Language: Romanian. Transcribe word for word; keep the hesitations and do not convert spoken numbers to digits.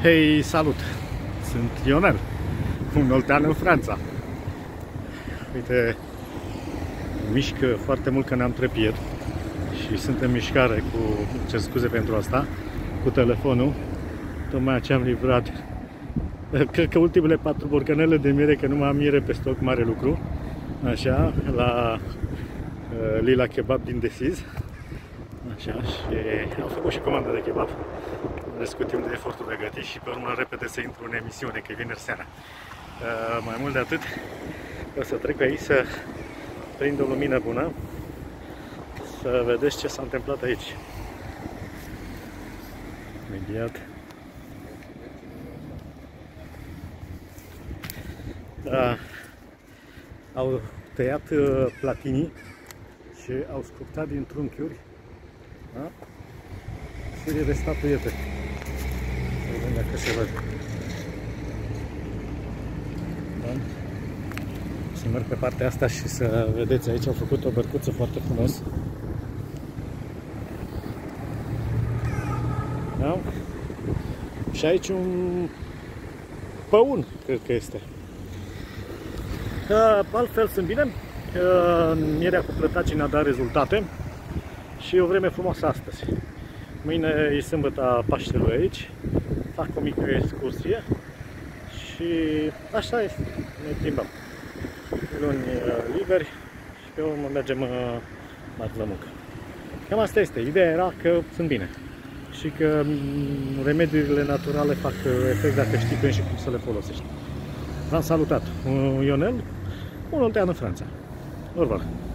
Hei, salut! Sunt Ionel, un oltean în Franța. Uite, mișc foarte mult că ne-am trepied și sunt în mișcare cu, cer scuze pentru asta, cu telefonul. Tocmai ce am livrat, cred că ultimele patru borcanele de miere, că nu mai am miere pe stoc, mare lucru. Așa, la uh, Lila Kebab din Desiz. Așa, și am făcut și comandă de kebab. Am timp de efortul de gătit și pe urmă repede să intru în emisiune, că e vineri seara. Uh, mai mult de atât, o să trec pe aici să prind o lumină bună, să vedeți ce s-a întâmplat aici. Imediat. Da, au tăiat uh, platinii și au sculptat din trunchiuri, da? Serie de statuiete. Vedem dacă se văd. Da? Să merg pe partea asta și să vedeți, aici au făcut o bărcuță foarte frumos. Da? Și aici un păun, cred că este. Altfel sunt bine. Mierea cu plătacii ne-a dat rezultate și o vreme frumoasă astăzi. Mâine e sâmbăta Paștelui aici, fac o mică excursie și așa este, ne plimbăm. Luni liberi și pe urmă mergem la muncă. Cam asta este, ideea era că sunt bine și că remediile naturale fac efect dacă știi când și cum să le folosești. V-am salutat, Ionel, un oltean în Franța. Au revoir.